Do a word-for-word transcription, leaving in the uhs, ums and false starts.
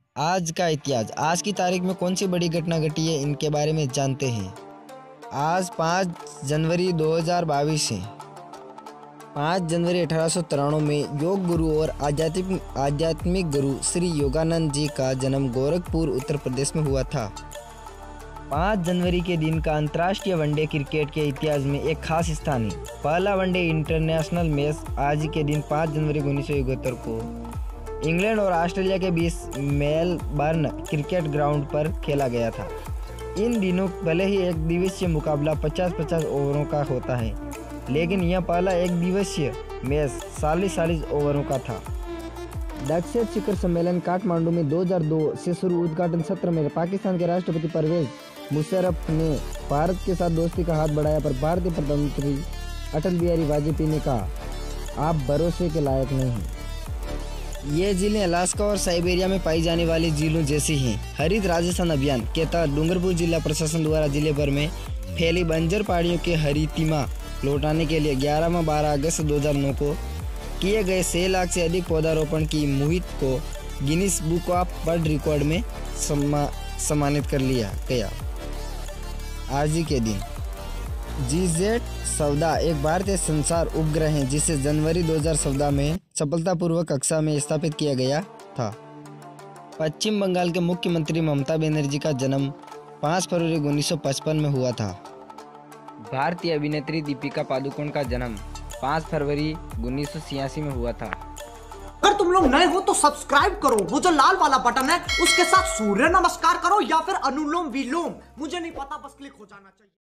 आज का इतिहास। आज की तारीख में कौन सी बड़ी घटना घटी है, इनके बारे में जानते हैं। आज पाँच जनवरी दो हज़ार बाईस है। पाँच जनवरी अठारह सौ तिरानवे में योग गुरु और आध्यात्मिक आध्यात्मिक गुरु श्री योगानंद जी का जन्म गोरखपुर उत्तर प्रदेश में हुआ था। पाँच जनवरी के दिन का अंतर्राष्ट्रीय वनडे क्रिकेट के इतिहास में एक खास स्थान है। पहला वनडे इंटरनेशनल मैच आज के दिन पाँच जनवरी उन्नीस सौ इकहत्तर को इंग्लैंड और ऑस्ट्रेलिया के बीच मेलबर्न क्रिकेट ग्राउंड पर खेला गया था। इन दिनों भले ही एक दिवसीय मुकाबला पचास पचास ओवरों का होता है, लेकिन यह पहला एक दिवसीय मैच चालीस चालीस ओवरों का था। दक्षिण शिखर सम्मेलन काठमांडू में दो हज़ार दो से शुरू उद्घाटन सत्र में पाकिस्तान के राष्ट्रपति परवेज मुशर्रफ ने भारत के साथ दोस्ती का हाथ बढ़ाया, पर भारतीय प्रधानमंत्री अटल बिहारी वाजपेयी ने कहा, आप भरोसे के लायक नहीं हैं। ये झीलें अलास्का और साइबेरिया में पाई जाने वाली झीलों जैसी हैं। हरित राजस्थान अभियान के तहत डूंगरपुर जिला प्रशासन द्वारा जिले भर में फैली बंजर पहाड़ियों के हरितिमा लौटाने के लिए ग्यारह व बारह अगस्त दो हज़ार नौ को किए गए छह लाख से अधिक पौधारोपण की मुहिम को Guinness book of world record में सम्मा, सम्मानित कर लिया गया। आज ही के दिन जीजेड चौदह एक भारतीय संचार उपग्रह है, जिसे जनवरी दो हज़ार चौदह में सफलतापूर्वक कक्षा में स्थापित किया गया था। पश्चिम बंगाल के मुख्यमंत्री ममता बनर्जी का जन्म पाँच फरवरी उन्नीस सौ पचपन में हुआ था। भारतीय अभिनेत्री दीपिका पादुकोण का जन्म पाँच फरवरी उन्नीस सौ छियासी में हुआ था। अगर तुम लोग नए हो तो सब्सक्राइब करो, वो जो लाल वाला बटन है उसके साथ सूर्य नमस्कार करो या फिर अनुलोम विलोम, मुझे नहीं पता, बस क्लिक हो जाना चाहिए।